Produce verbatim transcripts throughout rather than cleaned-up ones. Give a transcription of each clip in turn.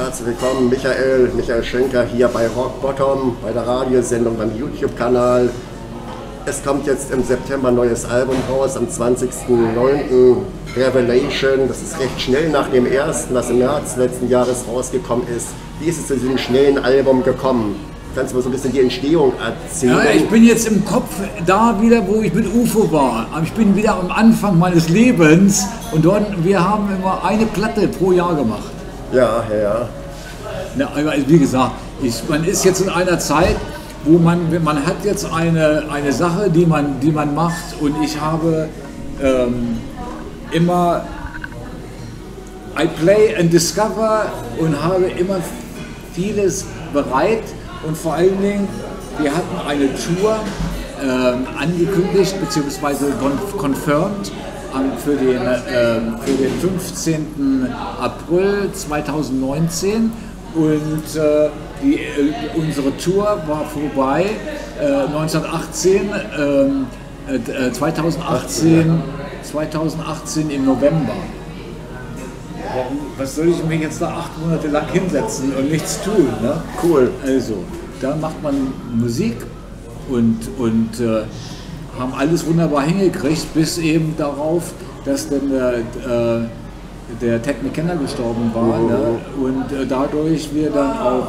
herzlich willkommen, Michael, Michael Schenker hier bei Rock Bottom, bei der Radiosendung, beim YouTube-Kanal. Es kommt jetzt im September ein neues Album raus, am zwanzigsten neunten Revelation. Das ist recht schnell nach dem ersten, das im März letzten Jahres rausgekommen ist. Wie ist es zu diesem schnellen Album gekommen? Kannst du mal so ein bisschen die Entstehung erzählen? Ja, ich bin jetzt im Kopf da wieder, wo ich mit U F O war. Aber ich bin wieder am Anfang meines Lebens und dort, wir haben immer eine Platte pro Jahr gemacht. Ja, ja, ja. Na, wie gesagt, ich, man ist jetzt in einer Zeit, wo man, man hat jetzt eine, eine Sache, die man, die man macht, und ich habe ähm, immer I play and discover und habe immer vieles bereit, und vor allen Dingen, wir hatten eine Tour ähm, angekündigt bzw. confirmed ähm, für, den, ähm, für den fünfzehnten April zweitausendneunzehn. Und äh, die, äh, unsere Tour war vorbei äh, neunzehnhundertachtzehn, äh, äh, zweitausendachtzehn, zweitausendachtzehn im November. Warum, was soll ich mir jetzt da acht Monate lang hinsetzen und nichts tun? Ne? Cool. Also, da macht man Musik und, und äh, haben alles wunderbar hingekriegt, bis eben darauf, dass dann der, äh, der Ted McKenna gestorben war, mhm. ne? Und äh, dadurch wir dann auch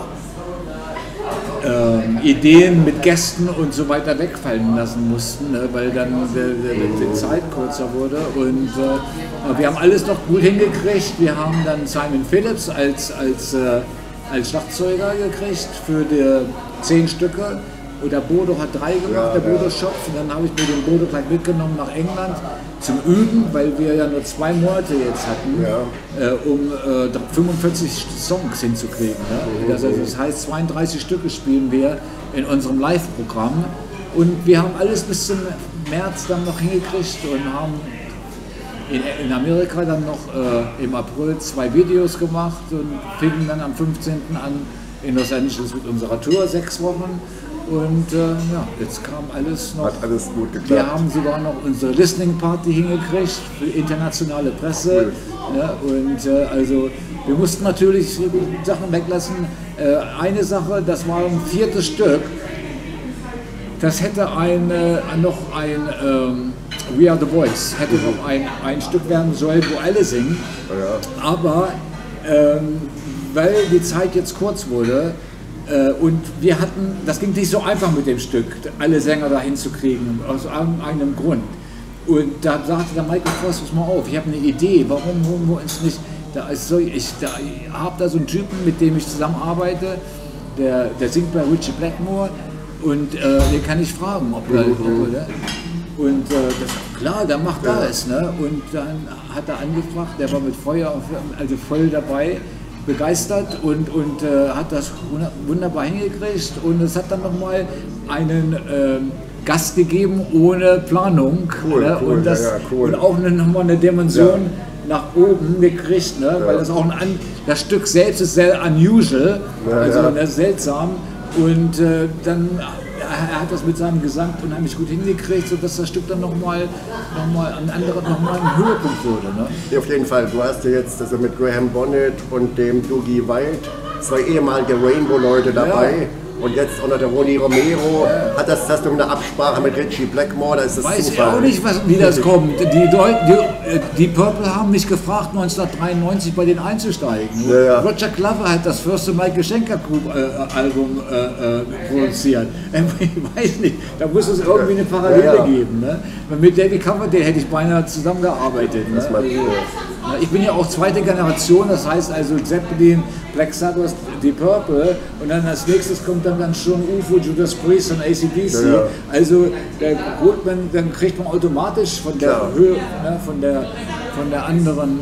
äh, Ideen mit Gästen und so weiter wegfallen lassen mussten, ne? Weil dann der, der, die Zeit kürzer wurde. Und äh, wir haben alles noch gut hingekriegt. Wir haben dann Simon Phillips als, als, äh, als Schlagzeuger gekriegt für die zehn Stücke. Und der Bodo hat drei gemacht, ja, der Bodo Schopf. Und dann habe ich mir den Bodo gleich mitgenommen nach England zum Üben, weil wir ja nur zwei Monate jetzt hatten, ja. äh, um äh, fünfundvierzig Songs hinzukriegen. Ne? Mhm. Das, also, das heißt, zweiunddreißig Stücke spielen wir in unserem Live-Programm. Und wir haben alles bis zum März dann noch hingekriegt und haben in, in Amerika dann noch äh, im April zwei Videos gemacht und fingen dann am fünfzehnten an in Los Angeles mit unserer Tour, sechs Wochen. Und äh, ja, jetzt kam alles noch. Hat alles gut geklappt. Wir haben sogar noch unsere Listening Party hingekriegt für internationale Presse. Cool. Ne? Und äh, also wir mussten natürlich Sachen weglassen. Äh, eine Sache, das war ein viertes Stück. Das hätte ein, äh, noch ein ähm, We Are the Voice, hätte mhm. noch ein, ein Stück werden sollen, wo alle singen. Ja. Aber ähm, weil die Zeit jetzt kurz wurde, und wir hatten, das ging nicht so einfach mit dem Stück, alle Sänger da hinzukriegen, aus irgendeinem Grund. Und da sagte der Michael Voss, pass mal auf, ich habe eine Idee, warum holen wir uns nicht, da ist so, ich, ich habe da so einen Typen, mit dem ich zusammenarbeite, der, der singt bei Ritchie Blackmore, und äh, den kann ich fragen, ob er, ob er und äh, das, klar, der macht ja. das, ne? Und dann hat er angefragt, der war mit Feuer, also voll dabei, begeistert und, und äh, hat das wunderbar hingekriegt, und es hat dann nochmal einen ähm, Gast gegeben ohne Planung, cool, ne? cool, und, das, ja, ja, cool. und auch nochmal eine Dimension ja. nach oben gekriegt, ne? Ja. Weil das auch ein, das Stück selbst ist sehr unusual, ja, also ja. seltsam, und äh, dann er hat das mit seinem Gesang unheimlich gut hingekriegt, sodass das Stück dann nochmal noch mal an anderen nochmal ein Höhepunkt wurde. Ne? Ja, auf jeden Fall. Du hast ja jetzt also mit Graham Bonnet und dem Dougie Wild zwei ehemalige Rainbow-Leute dabei. Ja. Und jetzt unter der Ronnie Romero. Ja. Hat das, hast du eine Absprache mit Ritchie Blackmore? Da ist das Weiß Zufall. ich auch nicht, was, wie das kommt. Die, Deut die, die Purple haben mich gefragt, neunzehnhundertdreiundneunzig bei denen einzusteigen. Ja, ja. Roger Glover hat das erste Michael Schenker Group äh, Album äh, äh, produziert. Ich weiß nicht, da muss es irgendwie eine Parallele ja, ja. geben. Ne? Mit David Coverdale hätte ich beinahe zusammengearbeitet. Ne? Das mal ich bin ja auch zweite Generation, das heißt also Zeppelin, Black Sabbath, die Purple, und dann als nächstes kommt dann, dann schon U F O, Judas Priest und A C D C. Ja, ja. Also der Goldman, dann kriegt man automatisch von der Klar. Höhe, ne, von der von der anderen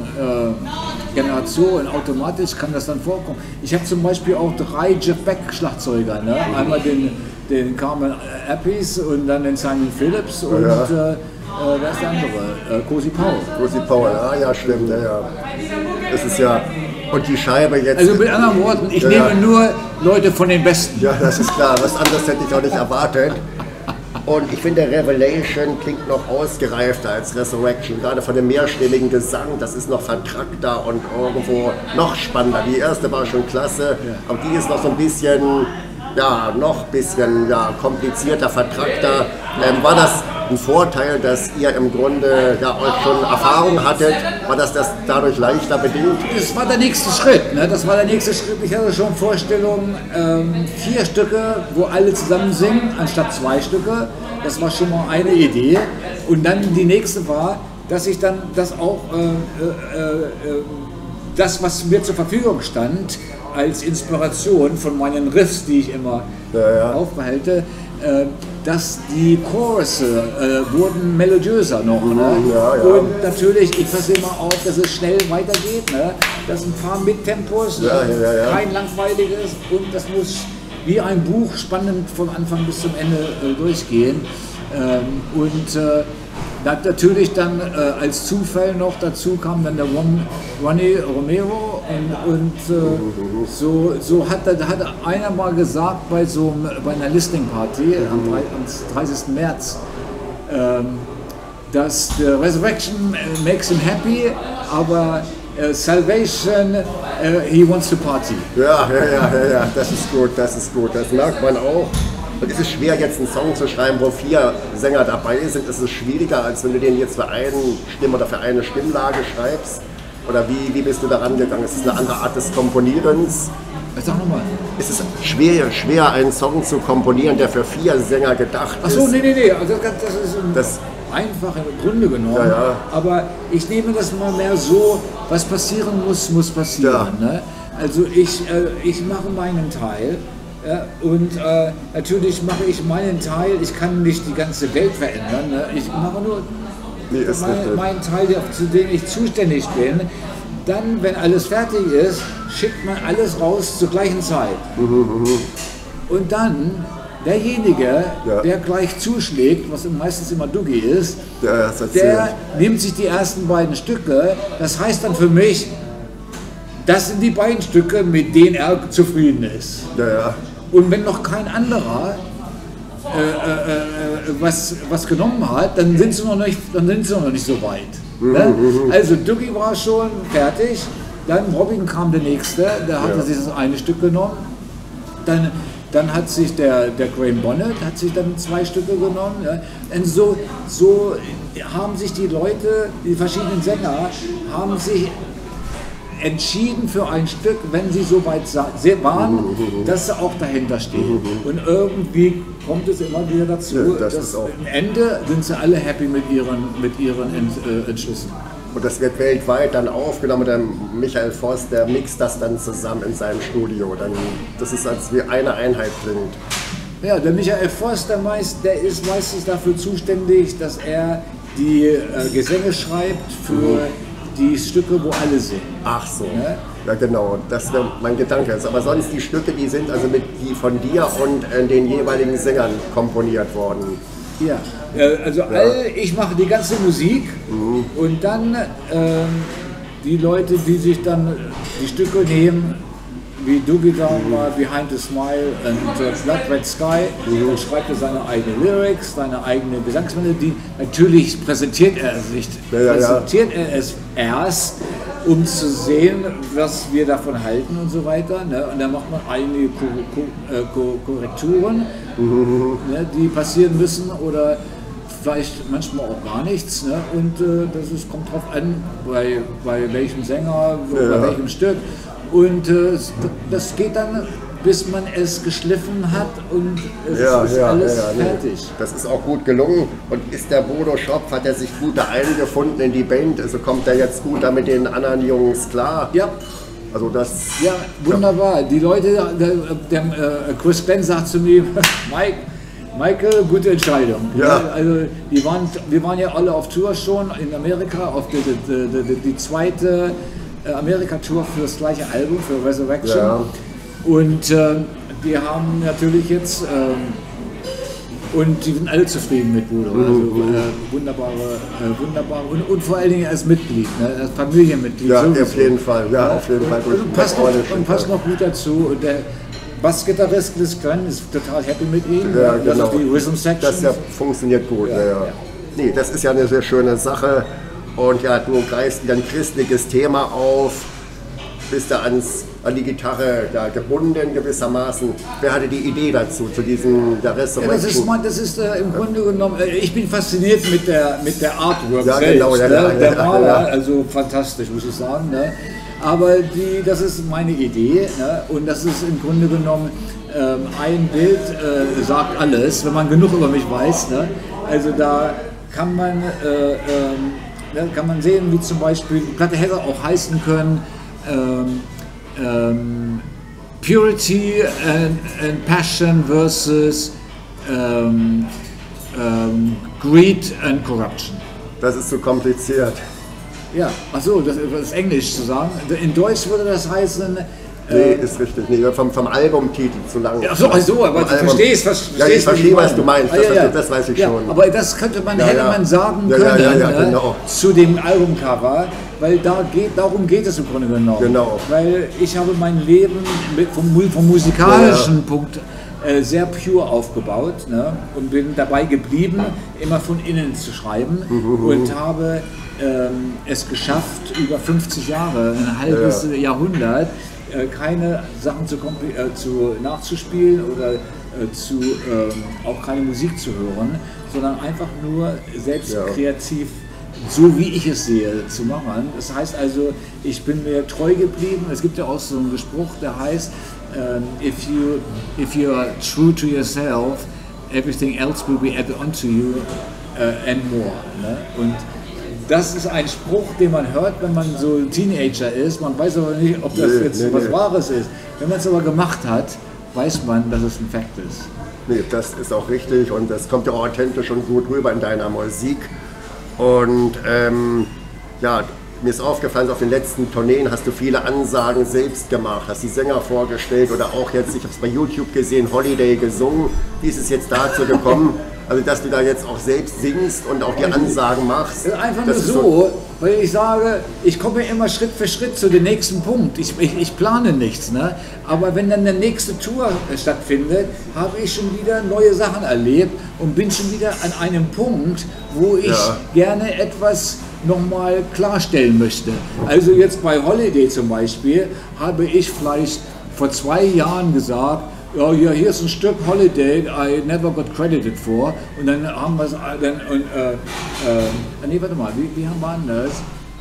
äh, Generation, automatisch kann das dann vorkommen. Ich habe zum Beispiel auch drei Jeff Beck Schlagzeuger, ne? Einmal den, den Carmen Appice und dann den Simon Phillips und ja. äh, Äh, wer ist der andere? Äh, Cozy Powell. Cozy Powell, ah ja, stimmt, ja, ja. Das ist ja, und die Scheibe jetzt... Also mit anderen Worten, ich ja, nehme ja. nur Leute von den Besten. Ja, das ist klar, was anderes hätte ich auch nicht erwartet. Und ich finde, Revelation klingt noch ausgereifter als Resurrection, gerade von dem mehrstimmigen Gesang, das ist noch vertrackter und irgendwo noch spannender. Die erste war schon klasse, aber die ist noch so ein bisschen, ja, noch ein bisschen ja, komplizierter, vertrackter. Ähm, war das ein Vorteil, dass ihr im Grunde ja euch schon Erfahrung hattet? War das, das dadurch leichter bedingt? Das war der nächste Schritt. Ne? Das war der nächste Schritt. Ich hatte schon Vorstellungen, ähm, vier Stücke, wo alle zusammen singen, anstatt zwei Stücke. Das war schon mal eine Idee. Und dann die nächste war, dass ich dann das auch, äh, äh, äh, das, was mir zur Verfügung stand, als Inspiration von meinen Riffs, die ich immer ja, ja. aufbehalte, äh, dass die Chorusse äh, wurden melodiöser noch. Ne? Ja, ja. Und natürlich, ich passe immer auf, dass es schnell weitergeht, ne? Dass ein paar Mittempos, ja, ja, ja. kein langweiliges, und das muss wie ein Buch spannend von Anfang bis zum Ende äh, durchgehen. Ähm, und äh, natürlich dann äh, als Zufall noch dazu kam dann der Ron, Ronnie Romero und, und äh, so, so hat, hat einer mal gesagt bei, so, bei einer Listening Party am, am dreißigsten März, ähm, dass the Resurrection makes him happy, aber uh, Salvation, uh, he wants to party. Ja, ja, ja, ja, ja, das ist gut, das ist gut, das merkt man auch. Und ist es schwer, jetzt einen Song zu schreiben, wo vier Sänger dabei sind? Ist es schwieriger, als wenn du den jetzt für eine Stimme oder für eine Stimmlage schreibst? Oder wie, wie bist du da rangegangen? Ist es eine andere Art des Komponierens? Sag nochmal. Ist es schwer, schwer, einen Song zu komponieren, der für vier Sänger gedacht ist? Achso, nee, nee, nee. Also das, das ist ein das, einfach im Grunde genommen. Ja, ja. Aber ich nehme das mal mehr so, was passieren muss, muss passieren. Ja. Ne? Also ich, äh, ich mache meinen Teil. Ja, und äh, natürlich mache ich meinen Teil, ich kann nicht die ganze Welt verändern, ne? Ich mache nur nee, ist mein, meinen Teil, zu dem ich zuständig bin. Dann, wenn alles fertig ist, schickt man alles raus zur gleichen Zeit. Mhm, mh. Und dann derjenige, ja. der gleich zuschlägt, was meistens immer Dougie ist, ja, der nimmt sich die ersten beiden Stücke. Das heißt dann für mich, das sind die beiden Stücke, mit denen er zufrieden ist. Ja, ja. Und wenn noch kein anderer äh, äh, äh, was, was genommen hat, dann sind sie noch nicht, dann sind sie noch nicht so weit. Mhm, Ne? mhm. Also Dougie war schon fertig, dann Robin kam der nächste, der hat Ja. sich das eine Stück genommen. Dann, dann hat sich der, der Graham Bonnet hat sich dann zwei Stücke genommen. Ja. Und so, so haben sich die Leute, die verschiedenen Sänger, haben sich entschieden für ein Stück, wenn sie so weit waren, dass sie auch dahinter stehen. Und irgendwie kommt es immer wieder dazu, Ja, das dass ist auch- am Ende sind sie alle happy mit ihren, mit ihren Ent, äh, Entschlüssen. Und das wird weltweit dann aufgenommen. Der Michael Voss, der mixt das dann zusammen in seinem Studio. Dann, das ist, als wie eine Einheit klingt. Ja, der Michael Voss, der, meist, der ist meistens dafür zuständig, dass er die äh, Gesänge schreibt für die Stücke, wo alle singen. Ach so. Ja? Ja, genau, das wäre mein Gedanke. Aber sonst die Stücke, die sind also mit die von dir und äh, den jeweiligen Sängern komponiert worden. Ja, äh, also all, ich mache die ganze Musik und dann ähm, die Leute, die sich dann die Stücke nehmen, wie Dougie da war, Behind the Smile und äh, Blood Red Sky, dann schreibt er seine eigenen Lyrics, seine eigene Gesangsmelodie. Natürlich präsentiert er es nicht, Ja, ja, ja. präsentiert er es erst, um zu sehen, was wir davon halten und so weiter. Ne? Und dann macht man einige Ko Ko äh, Ko Korrekturen, ne, die passieren müssen oder vielleicht manchmal auch gar nichts. Ne? Und äh, das ist, kommt drauf an, bei, bei welchem Sänger, Ja. bei welchem Stück. Und äh, das geht dann, bis man es geschliffen hat und es Ja, ist ja, alles ja, nee. fertig. Das ist auch gut gelungen. Und ist der Bodo Schopf, hat er sich gut da eingefunden in die Band? Also kommt er jetzt gut da mit den anderen Jungs klar? Ja, Also das. ja, wunderbar. Die Leute, der, der, äh, Chris Glenn sagt zu mir, Mike, Michael, gute Entscheidung. Ja. Also die waren, wir waren ja alle auf Tour schon in Amerika, auf die, die, die, die, die zweite äh, Amerika-Tour für das gleiche Album, für Resurrection. Ja. Und äh, die haben natürlich jetzt, ähm, und die sind alle zufrieden mit Bodo. Also äh, wunderbare, äh, wunderbare und, und vor allen Dingen als Mitglied, ne, als Familienmitglied. Ja, sowieso. auf jeden Fall. Ja, auf jeden Fall. Und, und, passt noch, und passt noch gut dazu. Und der, Bassgitarrist Liz Glenn ist total happy mit ihm. Ja, das genau. ist die Rhythm Section. Das ja funktioniert gut. Ja, Ja, ja. ja. Nee, das ist ja eine sehr schöne Sache. Und ja, du greifst wieder ein christliches Thema auf, bist da ans, an die Gitarre da gebunden gewissermaßen. Wer hatte die Idee dazu, zu diesem der Resurrection? Ja, das ist, mein, das ist äh, im Grunde genommen, äh, ich bin fasziniert mit der, mit der Artwork Ja, selbst, genau, ja, ne? ja, Der ja, Maler, ja. also fantastisch, muss ich sagen. Ne? Aber die, das ist meine Idee, ne? Und das ist im Grunde genommen, ähm, ein Bild äh, sagt alles, wenn man genug über mich weiß. Ne? Also da kann man, äh, ähm, da kann man sehen, wie zum Beispiel, die Platte hätte auch heißen können, ähm, ähm, Purity and, and Passion versus ähm, ähm, Greed and Corruption. Das ist zu kompliziert. Ja, achso, das, das ist Englisch zu sagen. In Deutsch würde das heißen. Nee, äh, ist richtig. Nee, vom, vom Albumtitel zu lang. Achso, ach so, aber du Album. verstehst, was verstehst, Ja, ich verstehe, was du meinst. Ah, Das, ja, ja. das weiß ich ja, schon. Aber das könnte man, Ja, hätte ja. man sagen Ja, ja, können, ja, ja, ne, genau. zu dem Albumcover, weil da geht, darum geht es im Grunde genommen. Genau. Weil ich habe mein Leben mit, vom, Mu- vom musikalischen Ja, ja. Punkt äh, sehr pure aufgebaut, ne, und bin dabei geblieben, immer von innen zu schreiben und habe ähm, es geschafft, über fünfzig Jahre, ein halbes Ja. Jahrhundert, äh, keine Sachen zu, kompl- äh, zu nachzuspielen oder äh, zu, ähm, auch keine Musik zu hören, sondern einfach nur selbst Ja. kreativ, so wie ich es sehe, zu machen. Das heißt also, ich bin mir treu geblieben. Es gibt ja auch so einen Spruch, der heißt, ähm, if you if you are true to yourself, everything else will be added onto you uh, and more. Ne? Und das ist ein Spruch, den man hört, wenn man so Teenager ist. Man weiß aber nicht, ob das Nee, jetzt nee, was nee. Wahres ist. Wenn man es aber gemacht hat, weiß man, dass es ein Fakt ist. Nee, das ist auch richtig und das kommt ja auch authentisch und gut rüber in deiner Musik. Und ähm, ja, mir ist aufgefallen, auf den letzten Tourneen hast du viele Ansagen selbst gemacht, hast die Sänger vorgestellt oder auch jetzt, ich habe es bei YouTube gesehen, Holiday gesungen. Wie ist es jetzt dazu gekommen? Also, dass du da jetzt auch selbst singst und auch die Ansagen machst. Das ist einfach Das nur ist so, weil ich sage, ich komme immer Schritt für Schritt zu dem nächsten Punkt. Ich, ich, ich plane nichts, ne? Aber wenn dann der nächste Tour stattfindet, habe ich schon wieder neue Sachen erlebt und bin schon wieder an einem Punkt, wo ich Ja. gerne etwas nochmal klarstellen möchte. Also jetzt bei Holiday zum Beispiel habe ich vielleicht vor zwei Jahren gesagt, ja, ja, hier ist ein Stück Holiday, I never got credited for. Und dann haben wir es, dann, und, äh, äh, nee, warte mal, wie, wie haben wir das?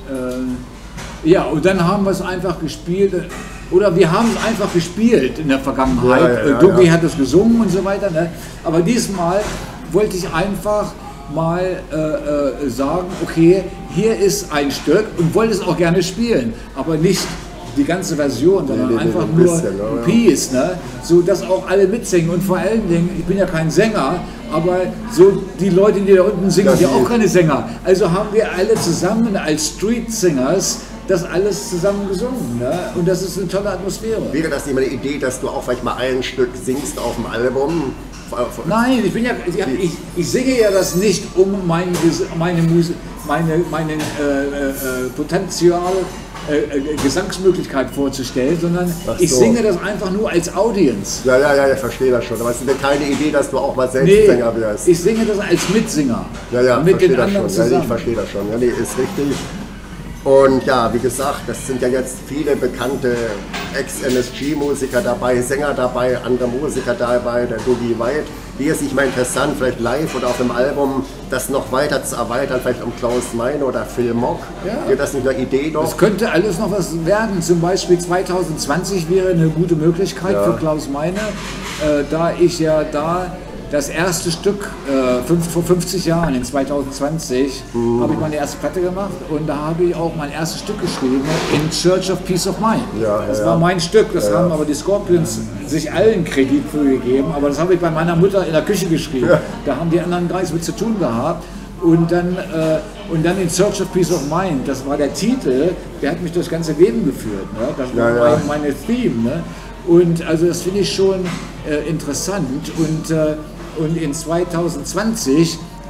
Äh, ja, und dann haben wir es einfach gespielt, oder wir haben es einfach gespielt in der Vergangenheit. Ja, ja, ja, äh, Dougie ja. hat es gesungen und so weiter. Ne? Aber diesmal wollte ich einfach mal äh, äh, sagen, okay, hier ist ein Stück und wollte es auch gerne spielen, aber nicht die ganze Version, sondern Nee, nee, nee, einfach ein nur bisschen, ja, ein ja. Piece, ne? So dass auch alle mitsingen und vor allen Dingen, ich bin ja kein Sänger, aber so die Leute, die da unten singen, Ja, sind ja die- auch keine Sänger. Also haben wir alle zusammen als Street Singers das alles zusammen gesungen, ne? Und das ist eine tolle Atmosphäre. Wäre das nicht mal eine Idee, dass du auch vielleicht mal ein Stück singst auf dem Album? Nein, ich bin ja, ich, ich, ich singe ja das nicht, um mein, Ges- meine, Mus- meine, meine äh, äh, Potenzial, äh, äh, Gesangsmöglichkeit vorzustellen, sondern Ach ich so. singe das einfach nur als Audience. Ja, ja, ja, ich verstehe das schon. Aber es ist mir keine Idee, dass du auch mal selbst Nee, Sänger wirst. ich singe das als Mitsinger. Ja, ja, mit verstehe den das anderen schon. Ja, nee, zusammen. ich verstehe das schon. Ja, nee, ist richtig. Und ja, wie gesagt, das sind ja jetzt viele bekannte Ex-M S G-Musiker dabei, Sänger dabei, andere Musiker dabei, der Dougie White. Wäre es nicht mal interessant, vielleicht live oder auf dem Album, das noch weiter zu erweitern, vielleicht um Klaus Meine oder Phil Mock? Ja. Wäre das nicht eine Idee doch? Es könnte alles noch was werden. Zum Beispiel zwanzig zwanzig wäre eine gute Möglichkeit Ja. für Klaus Meine, äh, da ich ja da das erste Stück äh, fünf, vor fünfzig Jahren, in zwanzig zwanzig, Mhm. habe ich meine erste Platte gemacht und da habe ich auch mein erstes Stück geschrieben, In Search of Peace of Mind. Ja, das ja, war ja. mein Stück, das Ja, haben ja. aber die Scorpions sich allen Kredit für gegeben, aber das habe ich bei meiner Mutter in der Küche geschrieben. Ja. Da haben die anderen gar nichts mit zu tun gehabt. Und dann, äh, und dann In Search of Peace of Mind, das war der Titel, der hat mich durchs ganze Leben geführt. Ne? Das war Ja, ja. Mein, meine Theme. Ne? Und also das finde ich schon äh, interessant. Und, äh, und in zwanzig zwanzig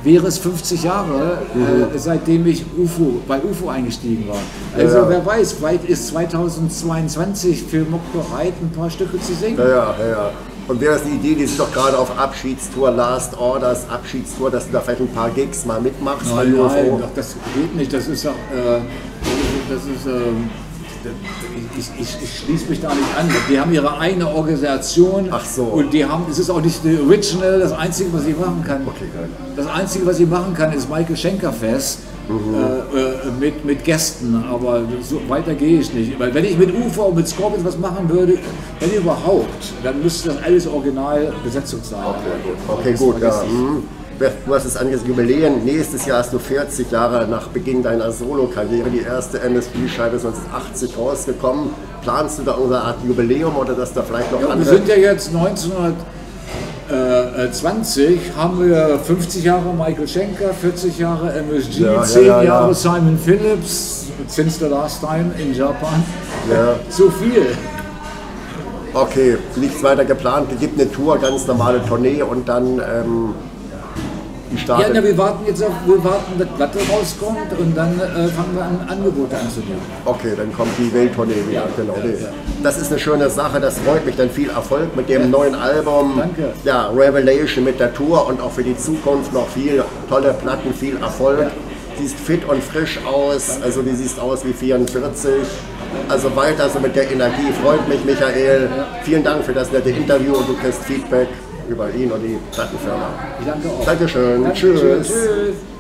wäre es fünfzig Jahre, mhm. äh, seitdem ich U F O, bei U F O eingestiegen war. Also ja. wer weiß, vielleicht ist zweitausendzweiundzwanzig für Muck bereit, ein paar Stücke zu singen. Ja, ja, ja. Und wäre das eine Idee, die sind doch gerade auf Abschiedstour, Last Orders, Abschiedstour, dass du da vielleicht ein paar Gigs mal mitmachst? Nein, nein, doch, das geht nicht, das ist doch, äh, das ist, äh, Ich, ich, ich schließe mich da nicht an. Die haben ihre eigene Organisation. Ach so. Und die haben, es ist auch nicht die Original, das Einzige, was ich machen kann. Okay, geil. Das Einzige, was ich machen kann, ist Michael Schenker Fest mhm. äh, äh, mit, mit Gästen. Aber so weiter gehe ich nicht. Weil wenn ich mit U F O und mit Scorpions was machen würde, wenn überhaupt, dann müsste das alles original Besetzung sein. Okay, gut. Okay, gut, ja. Mhm. Du hast es angesagt, Jubiläen. Nächstes Jahr hast du vierzig Jahre nach Beginn deiner Solo-Karriere. Die erste M S P-Scheibe ist neunzehnhundertachtzig rausgekommen. Planst du da irgendeine Art Jubiläum oder dass da vielleicht noch ja, andere... Wir sind ja jetzt neunzehnhundertzwanzig, haben wir fünfzig Jahre Michael Schenker, vierzig Jahre M S G, ja, zehn ja, ja, Jahre ja. Simon Phillips, since the last time in Japan. Ja. So viel. Okay, nichts weiter geplant. Es gibt eine Tour, ganz normale Tournee und dann... Ähm Ja, na, wir warten jetzt auf, wir warten, dass Platte rauskommt und dann äh, fangen wir an, Angebote anzunehmen. Okay, dann kommt die Welttournee wieder, ja, genau. Ja, ja. Das ist eine schöne Sache, das freut mich, dann viel Erfolg mit dem ja. neuen Album. Danke. Ja, Revelation mit der Tour und auch für die Zukunft noch viel tolle Platten, viel Erfolg. Ja. Siehst fit und frisch aus, Danke. Also du siehst aus wie vierundvierzig. Also weiter so mit der Energie, freut mich Michael. Ja. Vielen Dank für das nette Interview und du kriegst Feedback über ihn und die Plattenfirma. Ich danke auch. Dankeschön. Dankeschön. Tschüss. Tschüss.